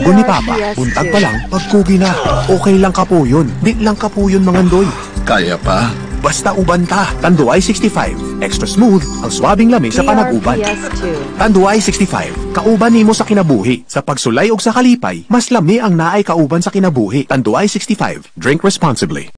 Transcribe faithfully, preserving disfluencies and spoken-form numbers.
Tugon ni Papa, buntag pa lang, pagkugi na. Okay lang ka po yun. Di lang ka po yun, mangandoy. Kaya pa? Basta uban ta. Tanduay sixty-five. Extra smooth, ang swabing lami sa panag-uban. Tanduay sixty-five. Kauban nimo sa kinabuhi. Sa pagsulay og sa kalipay, mas lami ang naay kauban sa kinabuhi. Tanduay sixty-five. Drink responsibly.